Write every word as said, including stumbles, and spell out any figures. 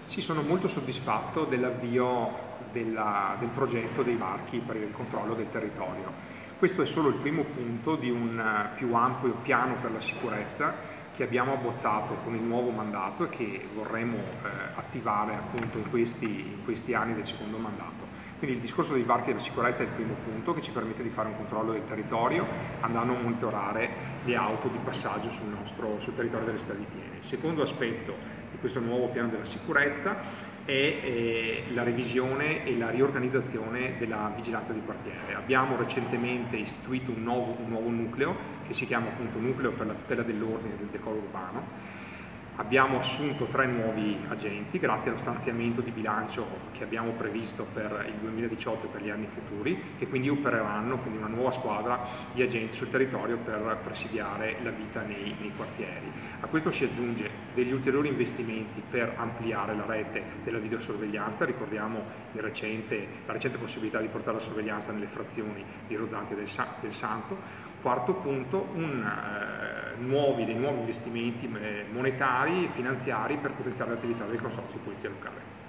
Sì, sono molto soddisfatto dell'avvio della- del progetto dei varchi per il controllo del territorio. Questo è solo il primo punto di un eh, più ampio piano per la sicurezza che abbiamo abbozzato con il nuovo mandato e che vorremmo eh, attivare appunto in questi, in questi anni del secondo mandato. Quindi il discorso dei varchi della sicurezza è il primo punto che ci permette di fare un controllo del territorio andando a monitorare le auto di passaggio sul, nostro, sul territorio delle città di Thiene. Il secondo aspetto di questo nuovo piano della sicurezza è eh, la revisione e la riorganizzazione della vigilanza di quartiere. Abbiamo recentemente istituito un nuovo, un nuovo nucleo che si chiama appunto Nucleo per la tutela dell'ordine e del decoro urbano. Abbiamo assunto tre nuovi agenti grazie allo stanziamento di bilancio che abbiamo previsto per il duemiladiciotto e per gli anni futuri, che quindi opereranno, quindi una nuova squadra di agenti sul territorio per presidiare la vita nei, nei quartieri. A questo si aggiunge degli ulteriori investimenti per ampliare la rete della videosorveglianza. Ricordiamo il recente, la recente possibilità di portare la sorveglianza nelle frazioni di Rozzante del, Sa del Santo. Quarto punto, un, eh, nuovi, dei nuovi investimenti eh, monetari e finanziari per potenziare l'attività del Consorzio di Polizia Locale.